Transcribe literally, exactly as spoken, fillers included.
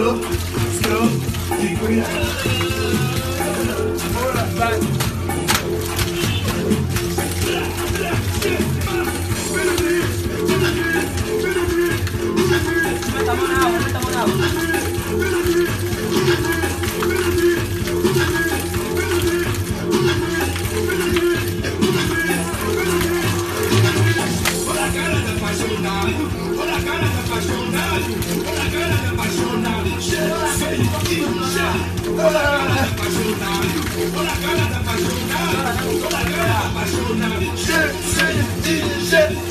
slow, slow, segura. Bora, vai. Aumenta a mão, aumenta a mão. Olha a cara do apaixonado, olha a cara do apaixonado, olha a cara do apaixonado, cheira, cheira, olha a cara do apaixonado, olha a cara do apaixonado, olha a cara do apaixonado, cheira, cheira, cheira.